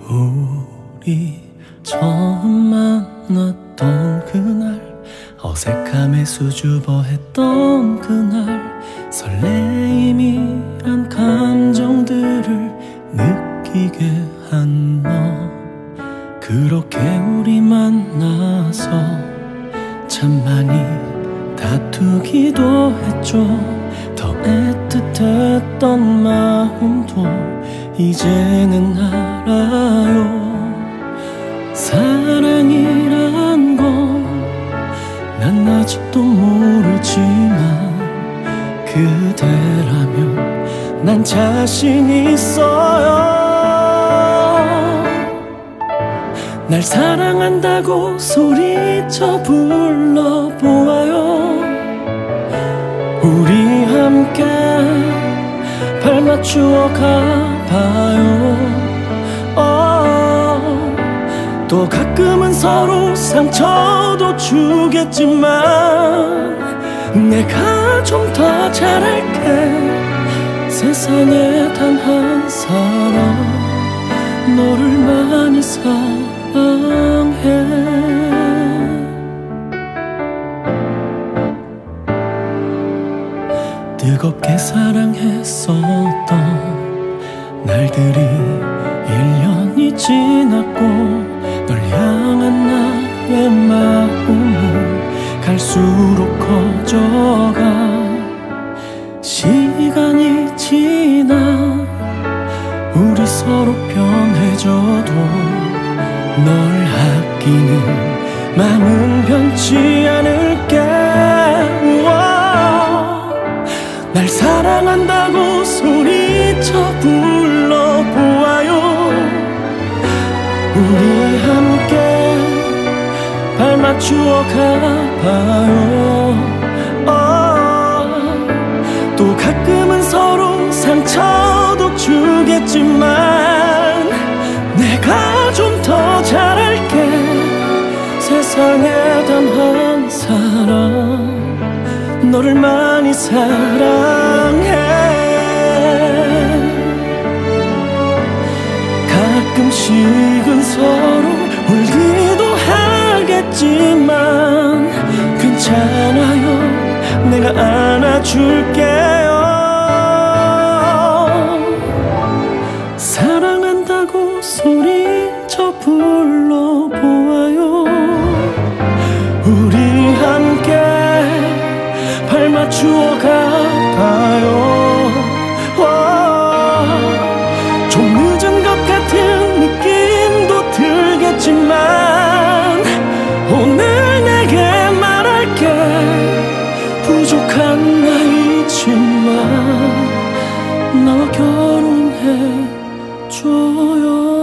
우리 처음 만났던 그날, 어색함에 수줍어했던 그날, 설레임이란 감정들을 느끼게 한 너. 그렇게 우리 만나서 참 많이 다투기도 했죠. 더 애틋했던 마음도 이제는 알아요. 사랑이란 건 난 아직도 모르지만 그대라면 난 자신 있어요. 날 사랑한다고 소리쳐 불러보아요. 우리 함께 발 맞추어 가봐요. 또 가끔은 서로 상처도 주겠지만 내가 좀 더 잘할게. 세상에 단 한 사람, 너를 많이 사랑해. 뜨겁게 사랑했었던 날들이 1년이 지났고, 널 향한 나의 마음은 갈수록 커져가. 시간이 지나 우리 서로 편해져도 널 아끼는 마음은 변치 않을게. 날 사랑한다고 소리쳐 불러보아요. 우리 함께 발 맞추어 가봐요. 또 가끔은 서로 상처도 주겠지만 내가 좀 더 잘할게. 세상에 단 한 사람, 너를 많이 사랑해. 가끔씩은 서로 울기도 하겠지만 괜찮아요, 내가 안아줄게요. 사랑한다고 소리쳐 불러보아요. 우리 함께 발 맞추어 가봐요. 좀 늦은 것 같은 느낌도 들겠지만 오늘 내게 말할게. 부족한 나이지만 나와 결혼해줘요.